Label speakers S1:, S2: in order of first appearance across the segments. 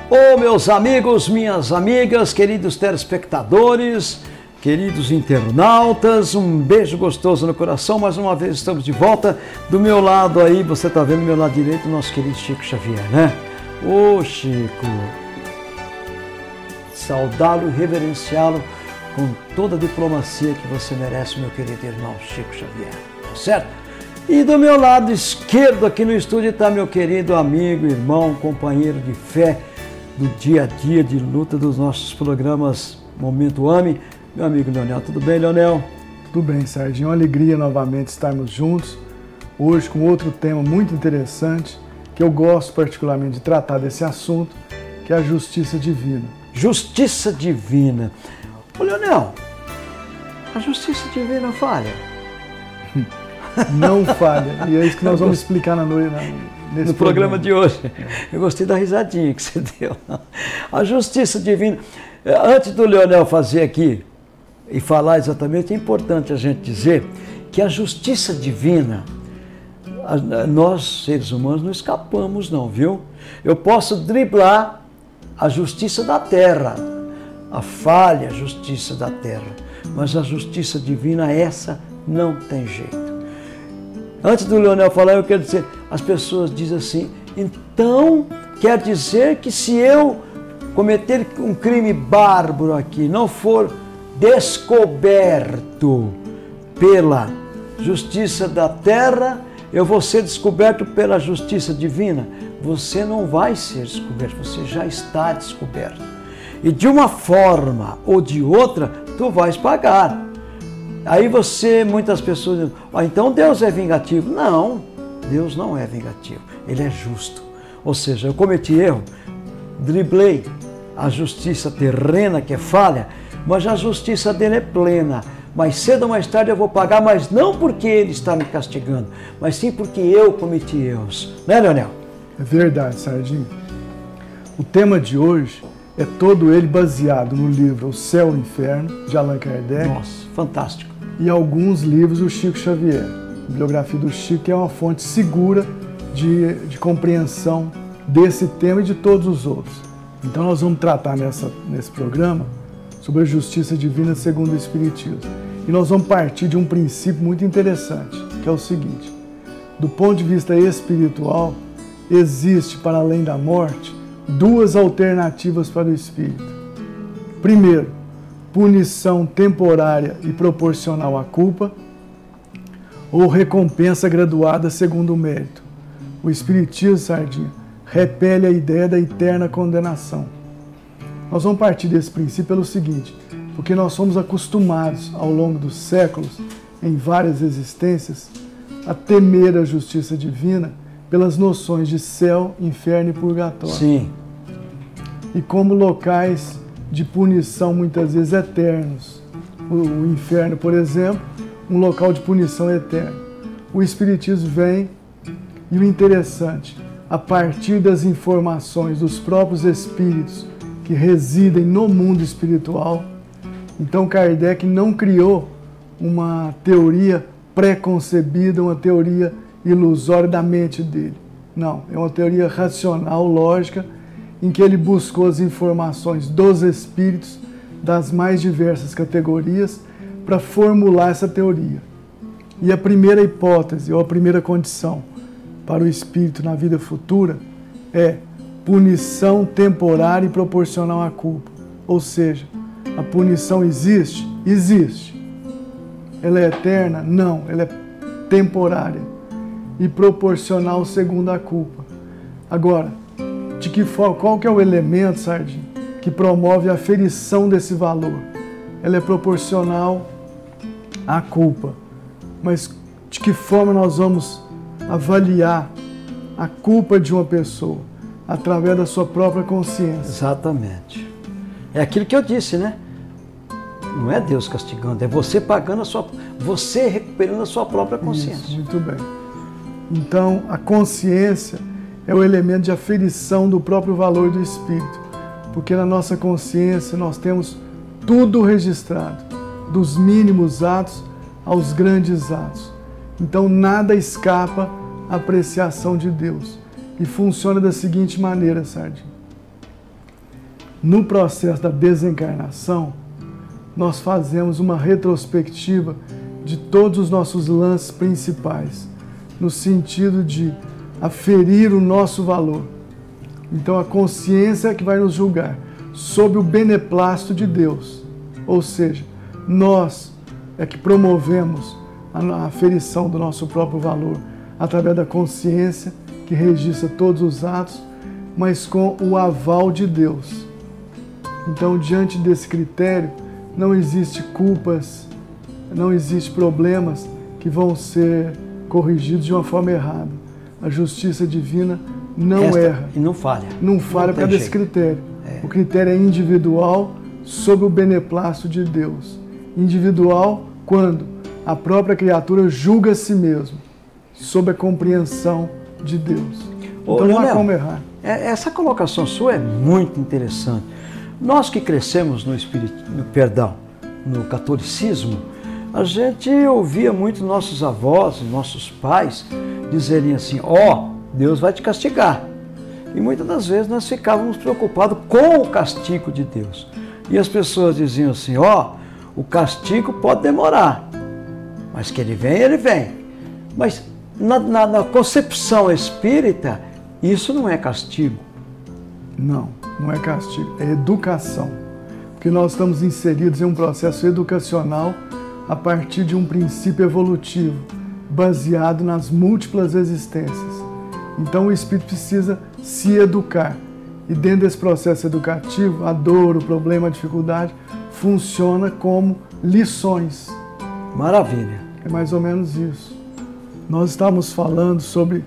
S1: Ô meus amigos, minhas amigas, queridos telespectadores, queridos internautas, um beijo gostoso no coração. Mais uma vez estamos de volta. Do meu lado aí, você está vendo do meu lado direito, o nosso querido Chico Xavier, né? Ô Chico, saudá-lo e reverenciá-lo com toda a diplomacia que você merece, meu querido irmão Chico Xavier, certo? E do meu lado esquerdo aqui no estúdio está meu querido amigo, irmão, companheiro de fé, do dia a dia de luta dos nossos programas Momento AME, meu amigo Leonel. Tudo bem, Leonel?
S2: Tudo bem, Serginho. É uma alegria novamente estarmos juntos, hoje com outro tema muito interessante, que eu gosto particularmente de tratar desse assunto, que é a justiça divina.
S1: Justiça divina. Ô, Leonel, a justiça divina falha?
S2: Não falha. E é isso que nós vamos explicar nesse
S1: programa de hoje. Eu gostei da risadinha que você deu. A justiça divina. Antes do Leonel fazer aqui e falar exatamente, é importante a gente dizer que a justiça divina, nós seres humanos não escapamos não, viu? Eu posso driblar a justiça da terra, a falha justiça da terra, mas a justiça divina, essa não tem jeito. Antes do Leonel falar, eu quero dizer, as pessoas dizem assim, então quer dizer que se eu cometer um crime bárbaro aqui, não for descoberto pela justiça da terra, eu vou ser descoberto pela justiça divina? Você não vai ser descoberto, você já está descoberto. E de uma forma ou de outra, tu vais pagar. Aí muitas pessoas dizem, então Deus é vingativo. Não, Deus não é vingativo, Ele é justo. Ou seja, eu cometi erro, driblei a justiça terrena que é falha, mas a justiça dele é plena. Mais cedo ou mais tarde eu vou pagar, mas não porque Ele está me castigando, mas sim porque eu cometi erros. Né, Leonel?
S2: É verdade, Sardinha. O tema de hoje é todo ele baseado no livro O Céu e o Inferno, de Allan Kardec.
S1: Nossa, fantástico.
S2: E alguns livros do Chico Xavier. A bibliografia do Chico, que é uma fonte segura de compreensão desse tema e de todos os outros. Então nós vamos tratar nesse programa sobre a justiça divina segundo o Espiritismo. E nós vamos partir de um princípio muito interessante, que é o seguinte: do ponto de vista espiritual, existe, para além da morte, duas alternativas para o espírito. Primeiro, punição temporária e proporcional à culpa, ou recompensa graduada segundo o mérito. O Espiritismo, Sardinha, repele a ideia da eterna condenação. Nós vamos partir desse princípio pelo seguinte, porque nós somos acostumados ao longo dos séculos, em várias existências, a temer a justiça divina pelas noções de céu, inferno e purgatório.
S1: Sim.
S2: E como locais de punição muitas vezes eternos. O inferno, por exemplo, um local de punição eterna. O Espiritismo vem, e o interessante, a partir das informações dos próprios espíritos que residem no mundo espiritual. Então Kardec não criou uma teoria pré-concebida, uma teoria ilusória da mente dele. Não, é uma teoria racional, lógica, em que ele buscou as informações dos espíritos das mais diversas categorias para formular essa teoria. E a primeira hipótese, ou a primeira condição para o espírito na vida futura é punição temporária e proporcional à culpa. Ou seja, a punição existe? Existe. Ela é eterna? Não, ela é temporária e proporcional segundo a culpa. Agora, de que forma, qual que é o elemento, Sardinha, que promove a aferição desse valor? Ela é proporcional à culpa. Mas de que forma nós vamos avaliar a culpa de uma pessoa? Através da sua própria consciência.
S1: Exatamente. É aquilo que eu disse, né? Não é Deus castigando, é você pagando você recuperando a sua própria consciência.
S2: Isso, muito bem. Então, a consciência é o elemento de aferição do próprio valor do espírito, porque na nossa consciência nós temos tudo registrado, dos mínimos atos aos grandes atos. Então, nada escapa à apreciação de Deus. E funciona da seguinte maneira, Sardinha. no processo da desencarnação, nós fazemos uma retrospectiva de todos os nossos lances principais, no sentido de aferir o nosso valor. Então a consciência é que vai nos julgar sob o beneplácito de Deus, ou seja, nós é que promovemos a aferição do nosso próprio valor através da consciência que registra todos os atos, mas com o aval de Deus. Então, diante desse critério, não existe culpas, não existe problemas que vão ser corrigidos de uma forma errada. A justiça divina não erra.
S1: E não falha.
S2: Não falha por causa desse critério. O critério é individual sob o beneplácito de Deus. Individual quando a própria criatura julga a si mesmo, sob a compreensão de Deus. Então não há como errar.
S1: Essa colocação sua é muito interessante. Nós que crescemos no catolicismo, a gente ouvia muito nossos avós e nossos pais dizerem assim, Deus vai te castigar. E muitas das vezes nós ficávamos preocupados com o castigo de Deus. E as pessoas diziam assim, o castigo pode demorar, mas que ele vem. Mas na concepção espírita, isso não é castigo.
S2: Não é castigo, é educação. Porque nós estamos inseridos em um processo educacional a partir de um princípio evolutivo, baseado nas múltiplas existências. Então o espírito precisa se educar. E dentro desse processo educativo, a dor, o problema, a dificuldade, funciona como lições.
S1: Maravilha.
S2: É mais ou menos isso. Nós estamos falando sobre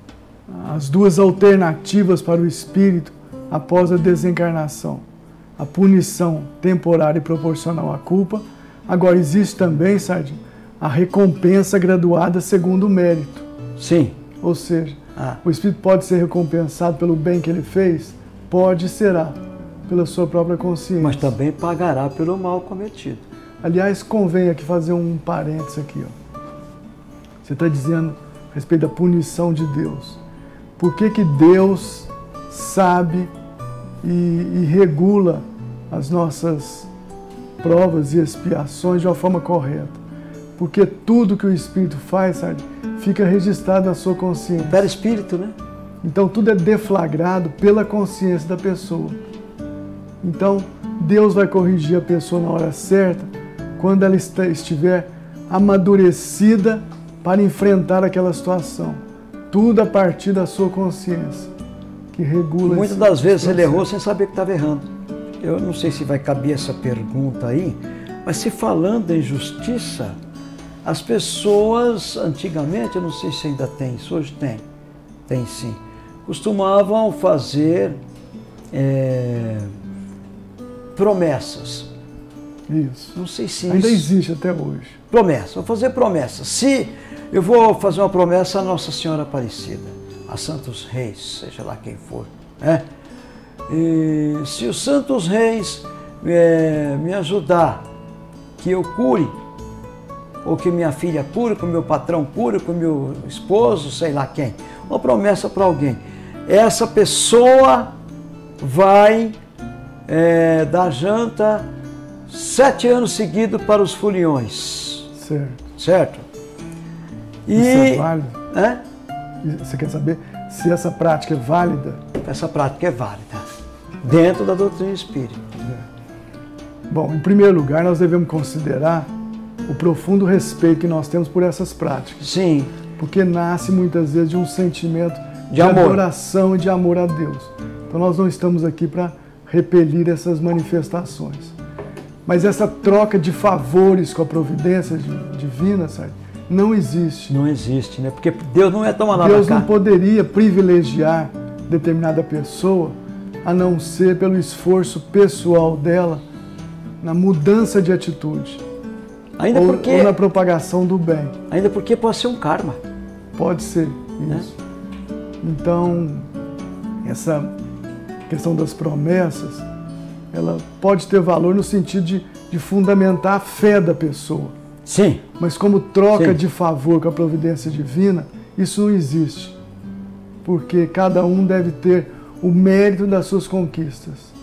S2: as duas alternativas para o espírito após a desencarnação. A punição temporária e proporcional à culpa. Agora, existe também, Sardinha, a recompensa graduada segundo o mérito.
S1: Sim.
S2: Ou seja, o espírito pode ser recompensado pelo bem que ele fez? Pode e será, pela sua própria consciência.
S1: Mas também pagará pelo mal cometido.
S2: Aliás, convém aqui fazer um parênteses aqui. Você está dizendo a respeito da punição de Deus. Por que Deus sabe e regula as nossas provas e expiações de uma forma correta? Porque tudo que o Espírito faz, sabe, fica registrado na sua consciência.
S1: Perispírito, né?
S2: Então tudo é deflagrado pela consciência da pessoa. Então Deus vai corrigir a pessoa na hora certa, quando ela estiver amadurecida para enfrentar aquela situação. Tudo a partir da sua consciência, que regula.
S1: Muitas das vezes ele errou sem saber que estava errando. Eu não sei se vai caber essa pergunta aí, mas se falando em justiça, as pessoas antigamente, eu não sei se ainda tem isso, hoje tem sim, costumavam fazer promessas.
S2: Isso.
S1: Não sei se
S2: ainda
S1: isso
S2: existe até hoje.
S1: Promessa, vou fazer promessa. Se eu vou fazer uma promessa à Nossa Senhora Aparecida, a Santos Reis, seja lá quem for, né? E se os Santos Reis me ajudar, que eu cure, ou que minha filha cure, que o meu patrão cure, que o meu esposo, sei lá quem, uma promessa para alguém. Essa pessoa vai dar janta 7 anos seguidos para os foliões. Certo?
S2: E isso é válido? Você quer saber se essa prática é válida?
S1: Essa prática é válida, dentro da doutrina espírita.
S2: Bom, em primeiro lugar, nós devemos considerar o profundo respeito que nós temos por essas práticas.
S1: Sim.
S2: Porque nasce muitas vezes de um sentimento de adoração e de amor a Deus. Então nós não estamos aqui para repelir essas manifestações. Mas essa troca de favores com a providência divina, sabe, não existe.
S1: Não existe, né? Porque Deus não é tão lá.
S2: Deus não poderia privilegiar determinada pessoa a não ser pelo esforço pessoal dela na mudança de atitude.
S1: Ainda porque,
S2: ou na propagação do bem.
S1: Ainda porque pode ser um karma.
S2: Pode ser, isso. Então, essa questão das promessas, ela pode ter valor no sentido de fundamentar a fé da pessoa.
S1: Sim.
S2: Mas como troca de favor com a providência divina, isso não existe. Porque cada um deve ter o mérito das suas conquistas.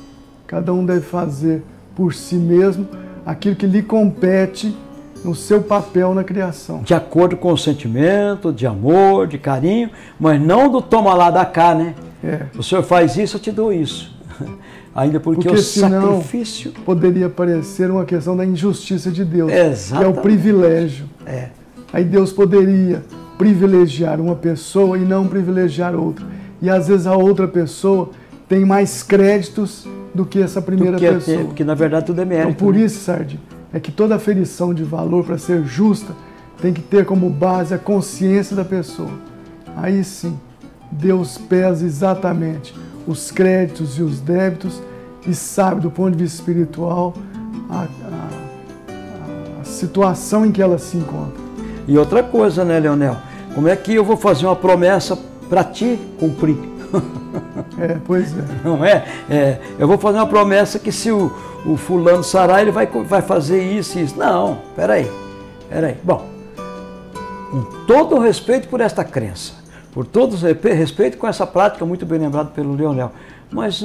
S2: Cada um deve fazer por si mesmo aquilo que lhe compete no seu papel na criação.
S1: De acordo com o sentimento, de amor, de carinho, mas não do toma lá da cá, né? O senhor faz isso, eu te dou isso. Ainda porque o sacrifício
S2: poderia parecer uma questão da injustiça de Deus,
S1: exatamente,
S2: que é o privilégio. Aí Deus poderia privilegiar uma pessoa e não privilegiar outra. E às vezes a outra pessoa tem mais créditos do que essa primeira pessoa.
S1: Porque na verdade tudo é mérito.
S2: Então por isso, Sardinha, é que toda aferição de valor, para ser justa, tem que ter como base a consciência da pessoa. Aí sim, Deus pesa exatamente os créditos e os débitos e sabe, do ponto de vista espiritual, a situação em que ela se encontra.
S1: E outra coisa, né, Leonel? Como é que eu vou fazer uma promessa para te cumprir?
S2: Pois é.
S1: Não é? Eu vou fazer uma promessa que se o fulano sarar, ele vai fazer isso e isso. Não, peraí. Bom, com todo o respeito por esta crença, por todo o respeito com essa prática, muito bem lembrado pelo Leonel, mas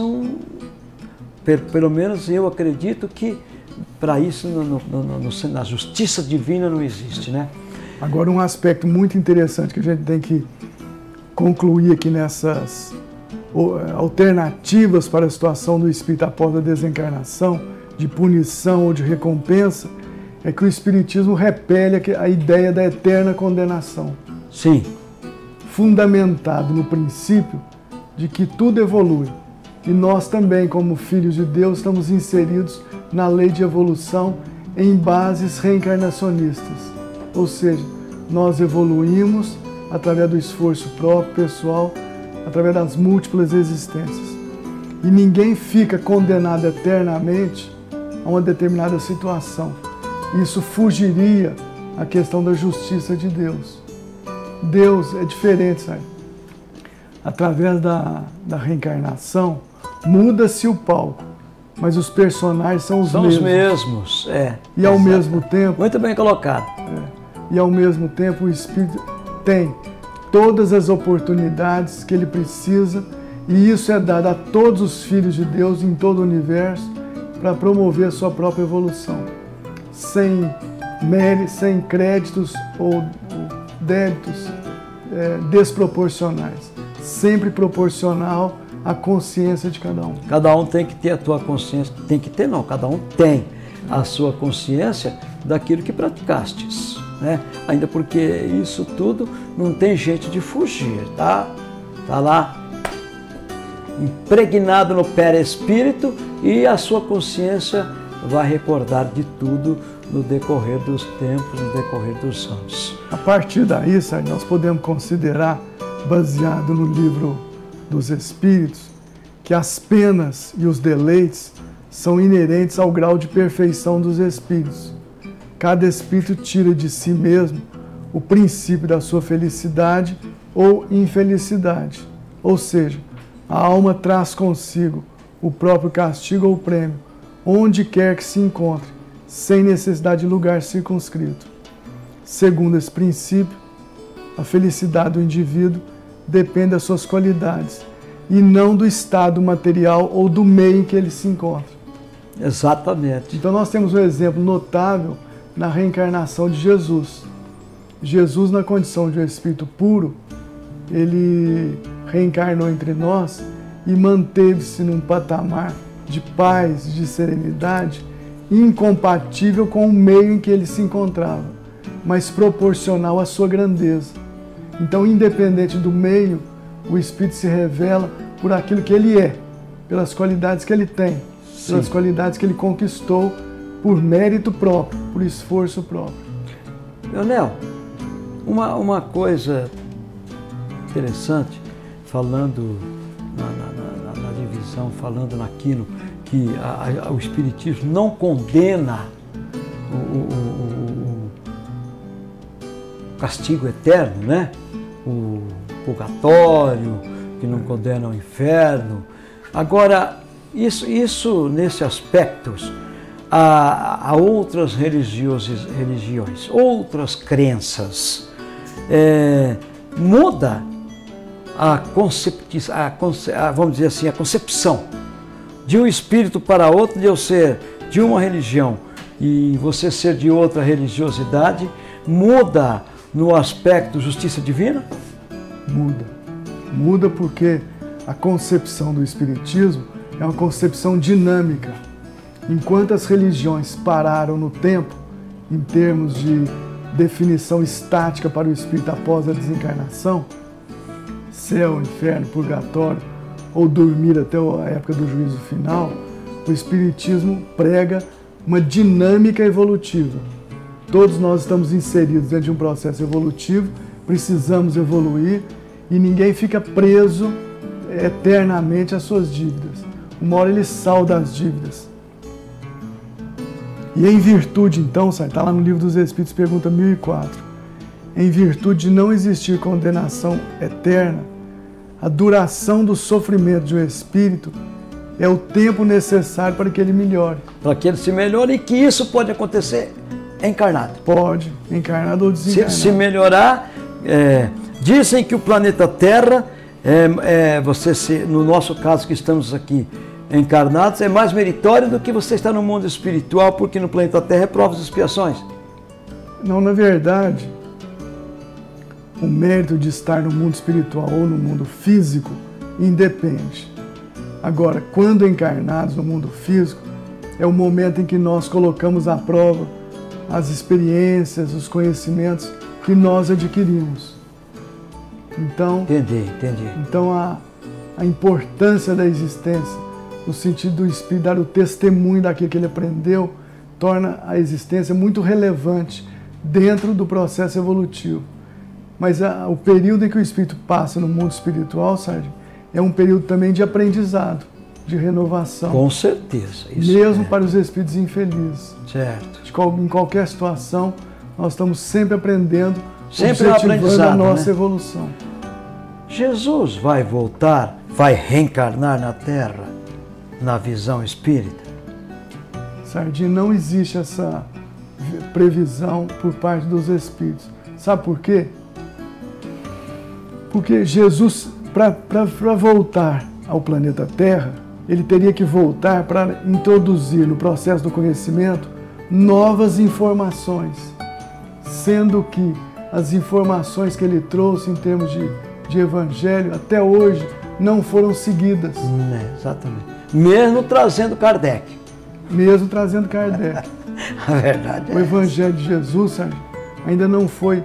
S1: pelo menos eu acredito que para isso na justiça divina não existe, né?
S2: Agora, um aspecto muito interessante que a gente tem que concluir aqui nessas alternativas para a situação do espírito após a desencarnação, de punição ou de recompensa, é que o Espiritismo repele a ideia da eterna condenação.
S1: Sim.
S2: Fundamentado no princípio de que tudo evolui. E nós também, como filhos de Deus, estamos inseridos na lei de evolução em bases reencarnacionistas. Ou seja, nós evoluímos através do esforço próprio, pessoal, através das múltiplas existências. E ninguém fica condenado eternamente a uma determinada situação. Isso fugiria à questão da justiça de Deus. Deus é diferente, sabe? Através da reencarnação, muda-se o palco, mas os personagens são os mesmos.
S1: São os mesmos,
S2: E ao mesmo tempo...
S1: Muito bem colocado.
S2: E ao mesmo tempo o Espírito tem todas as oportunidades que ele precisa, e isso é dado a todos os filhos de Deus em todo o universo para promover a sua própria evolução, sem méritos, sem créditos ou débitos desproporcionais, sempre proporcional à consciência de cada um.
S1: Cada um tem que ter a tua consciência, cada um tem a sua consciência daquilo que praticastes, né? Ainda porque isso tudo não tem jeito de fugir, tá? Tá lá impregnado no perispírito e a sua consciência vai recordar de tudo no decorrer dos tempos, no decorrer dos anos.
S2: A partir daí, nós podemos considerar, baseado no livro dos Espíritos, que as penas e os deleites são inerentes ao grau de perfeição dos espíritos. Cada espírito tira de si mesmo o princípio da sua felicidade ou infelicidade. Ou seja, a alma traz consigo o próprio castigo ou prêmio, onde quer que se encontre, sem necessidade de lugar circunscrito. Segundo esse princípio, a felicidade do indivíduo depende das suas qualidades e não do estado material ou do meio em que ele se encontra.
S1: Exatamente.
S2: Então nós temos um exemplo notável na reencarnação de Jesus. Jesus, na condição de um espírito puro, ele reencarnou entre nós e manteve-se num patamar de paz, de serenidade, incompatível com o meio em que ele se encontrava, mas proporcional à sua grandeza. Então, independente do meio, o Espírito se revela por aquilo que ele é, pelas qualidades que ele tem, pelas qualidades que ele conquistou por mérito próprio, por esforço próprio.
S1: Leonel, uma coisa interessante, falando na divisão, falando naquilo que o Espiritismo não condena o castigo eterno, né? O purgatório, que não condena o inferno. Agora, isso nesse aspecto, há outras religiões, outras crenças. Muda vamos dizer assim, a concepção de um espírito para outro, de eu ser de uma religião e você ser de outra religiosidade, muda no aspecto justiça divina?
S2: Muda. Muda porque a concepção do Espiritismo é uma concepção dinâmica. Enquanto as religiões pararam no tempo, em termos de definição estática para o espírito após a desencarnação, céu, inferno, purgatório, ou dormir até a época do juízo final, o Espiritismo prega uma dinâmica evolutiva. Todos nós estamos inseridos dentro de um processo evolutivo, precisamos evoluir e ninguém fica preso eternamente às suas dívidas. Uma hora ele salda as dívidas. E em virtude, então, está lá no Livro dos Espíritos, pergunta 1004, em virtude de não existir condenação eterna, a duração do sofrimento de um espírito é o tempo necessário para que ele melhore.
S1: Para que ele se melhore e que isso pode acontecer encarnado.
S2: Pode, encarnado ou desencarnado.
S1: Se melhorar, dizem que o planeta Terra, no nosso caso que estamos aqui encarnados, é mais meritório do que você estar no mundo espiritual, porque no planeta Terra é provas e expiações.
S2: Não, na verdade, o mérito de estar no mundo espiritual ou no mundo físico independe. Agora, quando encarnados no mundo físico, é o momento em que nós colocamos à prova as experiências, os conhecimentos que nós adquirimos. Então,
S1: entendi.
S2: Então a importância da existência, no sentido do espírito dar o testemunho daquilo que ele aprendeu, torna a existência muito relevante dentro do processo evolutivo. Mas o período em que o espírito passa no mundo espiritual, Sérgio, é um período também de aprendizado, de renovação.
S1: Com certeza.
S2: Isso mesmo para os espíritos infelizes.
S1: Certo.
S2: Em qualquer situação, nós estamos sempre aprendendo,
S1: sempre
S2: objetivando a nossa evolução.
S1: Jesus vai voltar, vai reencarnar na Terra, na visão espírita?
S2: Sardinha, não existe essa previsão por parte dos espíritos. Sabe por quê? Porque Jesus, para voltar ao planeta Terra, ele teria que voltar para introduzir no processo do conhecimento novas informações, sendo que as informações que ele trouxe em termos de evangelho até hoje não foram seguidas.
S1: Exatamente. Mesmo trazendo Kardec.
S2: Mesmo trazendo Kardec.
S1: A verdade é
S2: o evangelho de Jesus, Sérgio, ainda não foi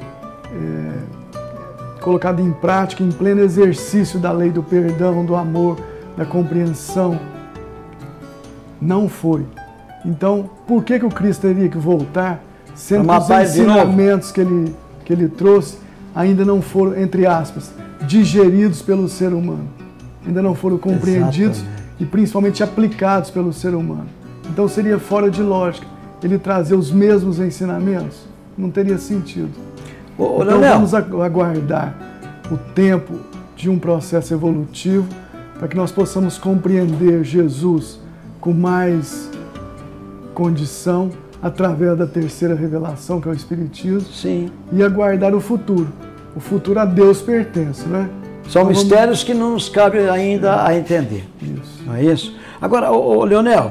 S2: colocado em prática, em pleno exercício da lei do perdão, do amor, da compreensão. Não foi. Então, por que o Cristo teria que voltar, sendo que os ensinamentos que ele trouxe ainda não foram, entre aspas, digeridos pelo ser humano? Ainda não foram compreendidos e principalmente aplicados pelo ser humano. Então seria fora de lógica ele trazer os mesmos ensinamentos? Não teria sentido. Então vamos aguardar o tempo de um processo evolutivo para que nós possamos compreender Jesus com mais condição através da terceira revelação, que é o Espiritismo.
S1: Sim.
S2: E aguardar o futuro. O futuro a Deus pertence, né?
S1: São então, mistérios que não nos cabe ainda a entender.
S2: Isso.
S1: Não é isso? Agora, Leonel,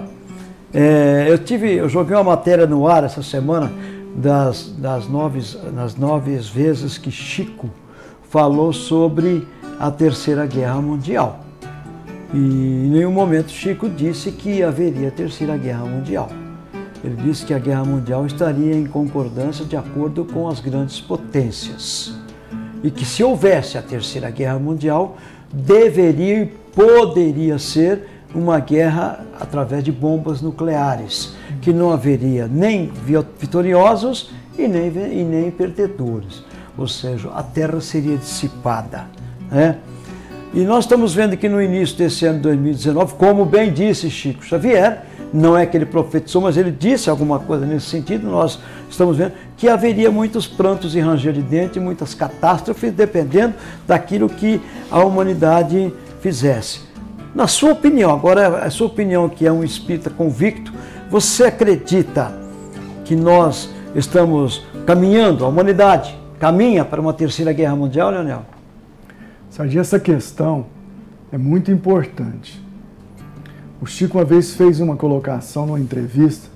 S1: eu joguei uma matéria no ar essa semana das 9 vezes que Chico falou sobre a Terceira Guerra Mundial. E em nenhum momento Chico disse que haveria Terceira Guerra Mundial. Ele disse que a Guerra Mundial estaria em concordância de acordo com as grandes potências. E que se houvesse a Terceira Guerra Mundial, deveria e poderia ser uma guerra através de bombas nucleares, que não haveria nem vitoriosos e nem perdedores. Ou seja, a Terra seria dissipada, né? E nós estamos vendo que no início desse ano de 2019, como bem disse Chico Xavier, não é que ele profetizou, mas ele disse alguma coisa nesse sentido, nós estamos vendo que haveria muitos prantos e ranger de dentes, muitas catástrofes, dependendo daquilo que a humanidade fizesse. Na sua opinião, agora a sua opinião que é um espírita convicto, você acredita que nós estamos caminhando, a humanidade caminha para uma terceira guerra mundial, Leonel?
S2: Sardinha, essa questão é muito importante. O Chico uma vez fez uma colocação numa entrevista,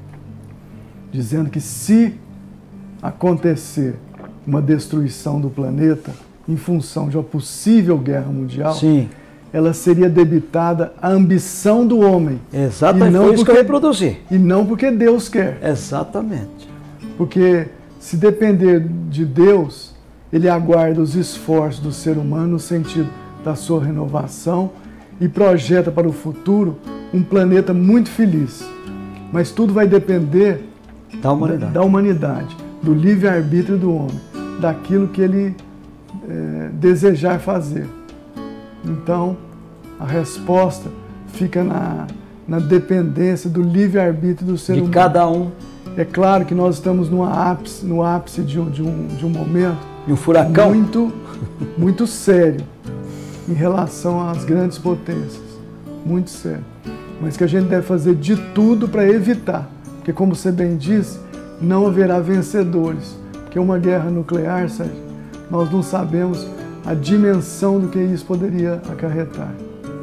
S2: dizendo que se acontecer uma destruição do planeta em função de uma possível guerra mundial,
S1: sim,
S2: ela seria debitada à ambição do homem.
S1: Exatamente, foi isso que eu reproduzi.
S2: E não porque Deus quer.
S1: Exatamente.
S2: Porque se depender de Deus, Ele aguarda os esforços do ser humano no sentido da sua renovação e projeta para o futuro um planeta muito feliz. Mas tudo vai depender da humanidade, do livre-arbítrio do homem, daquilo que ele desejar fazer. Então, a resposta fica na dependência do livre-arbítrio do ser humano.
S1: De cada um.
S2: É claro que nós estamos no ápice de um momento
S1: de um furacão
S2: muito sério em relação às grandes potências. Muito sério. Mas que a gente deve fazer de tudo para evitar. Porque, como você bem disse, não haverá vencedores. Porque uma guerra nuclear, Sérgio, nós não sabemos a dimensão do que isso poderia acarretar.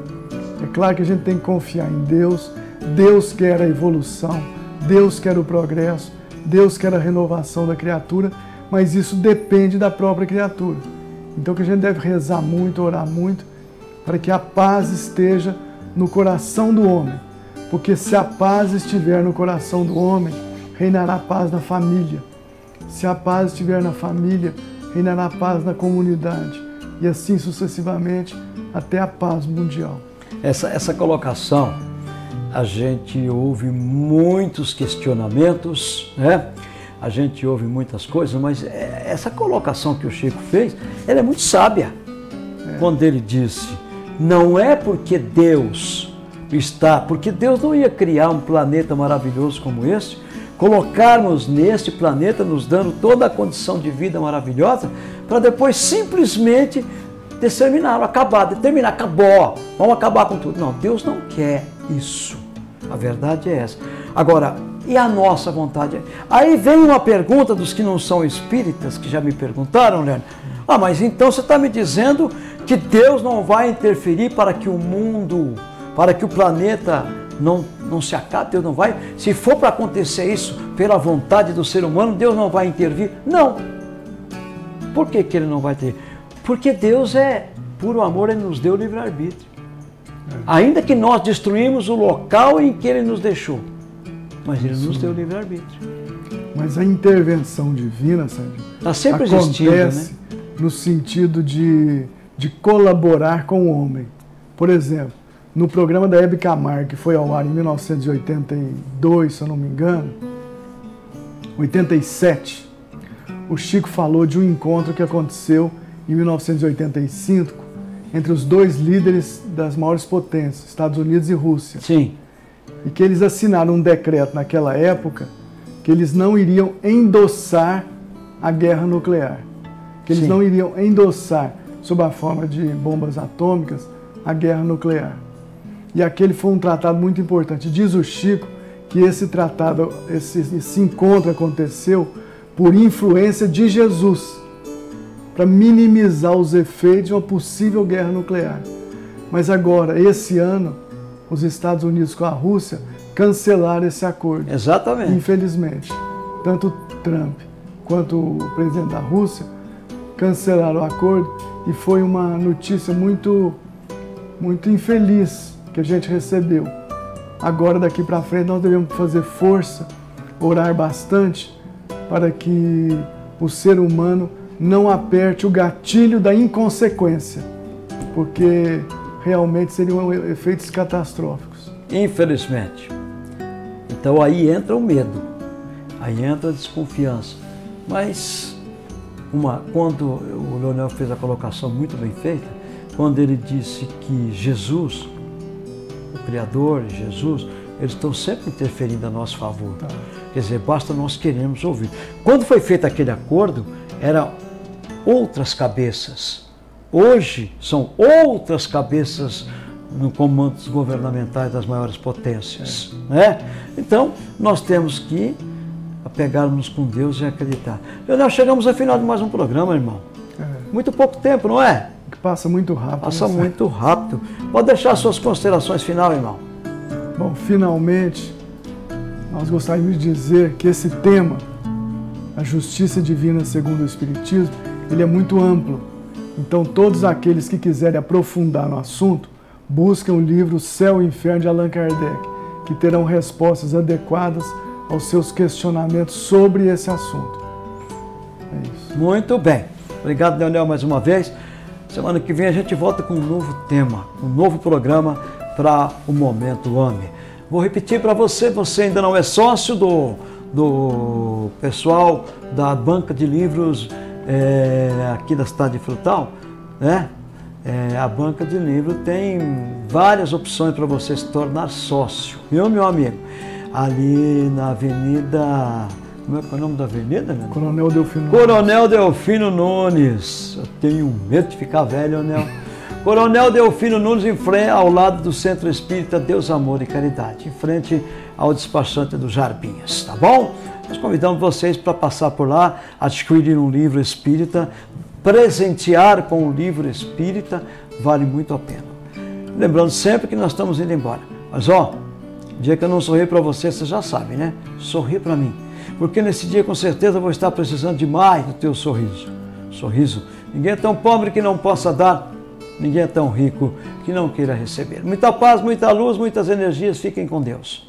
S2: É claro que a gente tem que confiar em Deus. Deus quer a evolução, Deus quer o progresso, Deus quer a renovação da criatura, mas isso depende da própria criatura. Então que a gente deve rezar muito, orar muito, para que a paz esteja no coração do homem. Porque se a paz estiver no coração do homem, reinará a paz na família. Se a paz estiver na família, reinará a paz na comunidade. E assim sucessivamente até a paz mundial.
S1: Essa colocação, a gente ouve muitos questionamentos, né? A gente ouve muitas coisas, mas essa colocação que o Chico fez, ela é muito sábia. Quando ele disse, não é porque Deus está, porque Deus não ia criar um planeta maravilhoso como esse, colocarmos neste planeta, nos dando toda a condição de vida maravilhosa, para depois simplesmente determinar, acabou, vamos acabar com tudo. Não, Deus não quer isso. A verdade é essa. Agora, e a nossa vontade? Aí vem uma pergunta dos que não são espíritas, que já me perguntaram, Leandro. Ah, mas então você está me dizendo que Deus não vai interferir para que o mundo, para que o planeta não se acabe, Deus não vai? Se for para acontecer isso pela vontade do ser humano, Deus não vai intervir? Não. Por que Ele não vai ter? Porque Deus é puro amor, Ele nos deu livre-arbítrio. Ainda que nós destruímos o local em que Ele nos deixou, mas Ele nos deu livre-arbítrio.
S2: Mas a intervenção divina, sabe,
S1: está sempre existindo,
S2: acontece, né? No sentido de colaborar com o homem. Por exemplo, no programa da Hebe Camargo, que foi ao ar em 1982, se eu não me engano, 87, o Chico falou de um encontro que aconteceu em 1985 entre os dois líderes das maiores potências, Estados Unidos e Rússia.
S1: Sim.
S2: E que eles assinaram um decreto naquela época que eles não iriam endossar a guerra nuclear. Que eles não iriam endossar, sob a forma de bombas atômicas, a guerra nuclear. E aquele foi um tratado muito importante. Diz o Chico que esse tratado, esse encontro aconteceu por influência de Jesus, para minimizar os efeitos de uma possível guerra nuclear. Mas agora, esse ano, os Estados Unidos com a Rússia cancelaram esse acordo.
S1: Exatamente.
S2: Infelizmente. Tanto Trump quanto o presidente da Rússia cancelaram o acordo e foi uma notícia muito infeliz que a gente recebeu. Agora, daqui para frente, nós devemos fazer força, orar bastante para que o ser humano não aperte o gatilho da inconsequência, porque realmente seriam efeitos catastróficos.
S1: Infelizmente. Então aí entra o medo, aí entra a desconfiança. Mas quando o Leonel fez a colocação muito bem feita, quando ele disse que Jesus, o Criador, Jesus, eles estão sempre interferindo a nosso favor.
S2: Tá.
S1: Quer dizer, basta nós queremos ouvir. Quando foi feito aquele acordo, eram outras cabeças. Hoje são outras cabeças no comandos governamentais das maiores potências. Né? Então, nós temos que apegarmos com Deus e acreditar. Nós chegamos ao final de mais um programa, irmão. Muito pouco tempo, não é?
S2: Que passa muito rápido.
S1: Passa muito rápido. Pode deixar suas considerações finais, irmão.
S2: Bom, finalmente, nós gostaríamos de dizer que esse tema, a justiça divina segundo o Espiritismo, ele é muito amplo. Então, todos aqueles que quiserem aprofundar no assunto, busquem o livro Céu e Inferno de Allan Kardec, que terão respostas adequadas aos seus questionamentos sobre esse assunto. É isso.
S1: Muito bem. Obrigado, Leonel, mais uma vez. Semana que vem a gente volta com um novo tema, um novo programa para o Momento Homem. Vou repetir para você, você ainda não é sócio do pessoal da banca de livros aqui da cidade de Frutal, né? A banca de livros tem várias opções para você se tornar sócio, viu, meu amigo? Ali na Avenida... Como é o nome da avenida, né?
S2: Coronel Delfino Nunes.
S1: Coronel Delfino Nunes. Eu tenho medo de ficar velho, né? Coronel Delfino Nunes, em frente, ao lado do Centro Espírita Deus, Amor e Caridade, em frente ao despachante dos Jarbinhas, tá bom? Nós convidamos vocês para passar por lá, adquirir um livro espírita, presentear com um livro espírita, vale muito a pena. Lembrando sempre que nós estamos indo embora. Mas ó, dia que eu não sorri para você, você já sabe, né? Sorri para mim. Porque nesse dia, com certeza, eu vou estar precisando demais do teu sorriso. Sorriso. Ninguém é tão pobre que não possa dar. Ninguém é tão rico que não queira receber. Muita paz, muita luz, muitas energias. Fiquem com Deus.